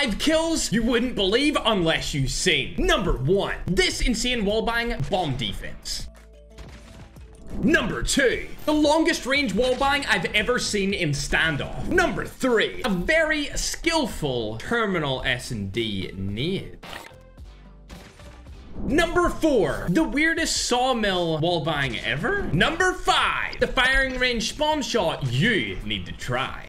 5 kills you wouldn't believe unless you seen. Number 1, this insane wallbang bomb defense. Number 2, the longest range wallbang I've ever seen in standoff. Number 3, a very skillful terminal S&D nade. Number 4, the weirdest sawmill wallbang ever. Number 5, the firing range spawn shot you need to try.